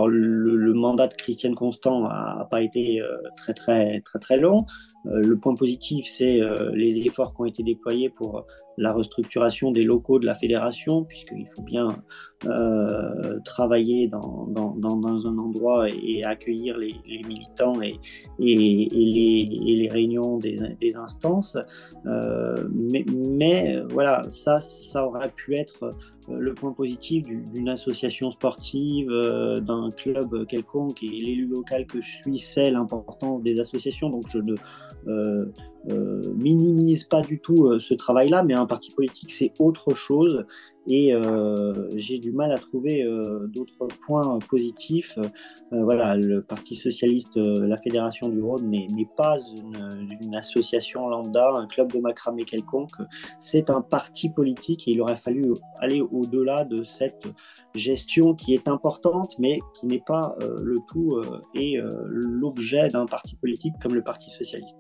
alors le mandat de Christiane Constant a pas été très long. Le point positif, c'est les efforts qui ont été déployés pour la restructuration des locaux de la fédération, puisqu'il faut bien travailler dans un endroit et accueillir les militants et les réunions des instances. Mais voilà, ça aurait pu être le point positif d'une association sportive, d'un club quelconque, et l'élu local que je suis sait l'importance des associations, donc je ne euh, minimise pas du tout ce travail-là, mais un parti politique, c'est autre chose. Et j'ai du mal à trouver d'autres points positifs. Voilà, le Parti socialiste, la Fédération du Rhône n'est pas une association lambda, un club de macramé quelconque. C'est un parti politique et il aurait fallu aller au-delà de cette gestion qui est importante, mais qui n'est pas le tout et l'objet d'un parti politique comme le Parti socialiste.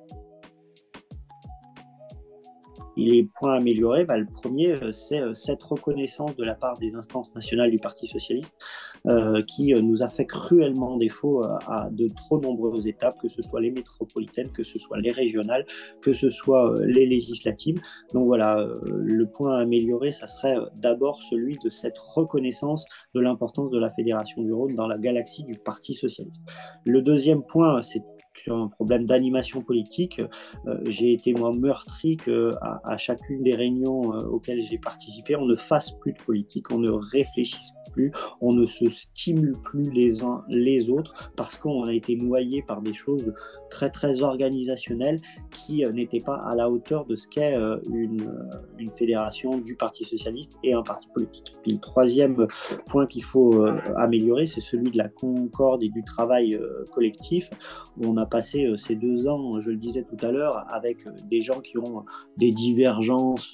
Et les points améliorés, le premier, c'est cette reconnaissance de la part des instances nationales du Parti socialiste qui nous a fait cruellement défaut à de trop nombreuses étapes, que ce soit les métropolitaines, que ce soit les régionales, que ce soit les législatives. Donc voilà, le point amélioré, ça serait d'abord celui de cette reconnaissance de l'importance de la Fédération du Rhône dans la galaxie du Parti socialiste. Le deuxième point, c'est un problème d'animation politique. J'ai été moi meurtri qu'à chacune des réunions auxquelles j'ai participé, on ne fasse plus de politique, on ne réfléchisse plus, on ne se stimule plus les uns les autres parce qu'on a été noyé par des choses très organisationnelles qui n'étaient pas à la hauteur de ce qu'est une fédération du Parti socialiste et un parti politique. Puis le troisième point qu'il faut améliorer, c'est celui de la concorde et du travail collectif. On a passé ces 2 ans, je le disais tout à l'heure, avec des gens qui ont des divergences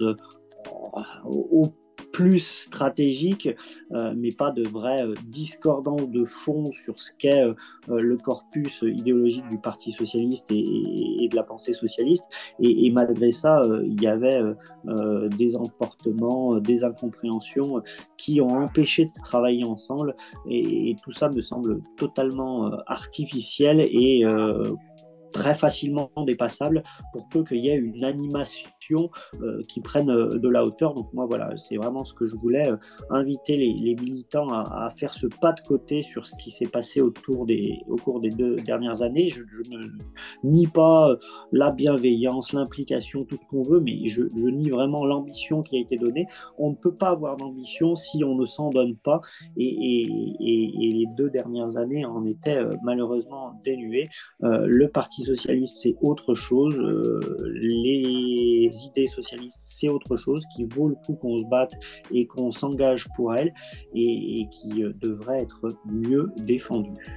au plus stratégiques, mais pas de vraie discordance de fond sur ce qu'est le corpus idéologique du Parti socialiste et de la pensée socialiste. Et malgré ça, il y avait des emportements, des incompréhensions qui ont empêché de travailler ensemble. Et tout ça me semble totalement artificiel et très facilement dépassable pour peu qu'il y ait une animation qui prenne de la hauteur. Donc moi, voilà, c'est vraiment ce que je voulais, inviter les militants à faire ce pas de côté sur ce qui s'est passé au cours des 2 dernières années. Je ne nie pas la bienveillance, l'implication, tout ce qu'on veut, mais je nie vraiment l'ambition qui a été donnée. On ne peut pas avoir d'ambition si on ne s'en donne pas, et les 2 dernières années en étaient malheureusement dénuées. Le Parti socialiste, c'est autre chose. Les idées socialistes, c'est autre chose qui vaut le coup qu'on se batte et qu'on s'engage pour elles et qui devrait être mieux défendues.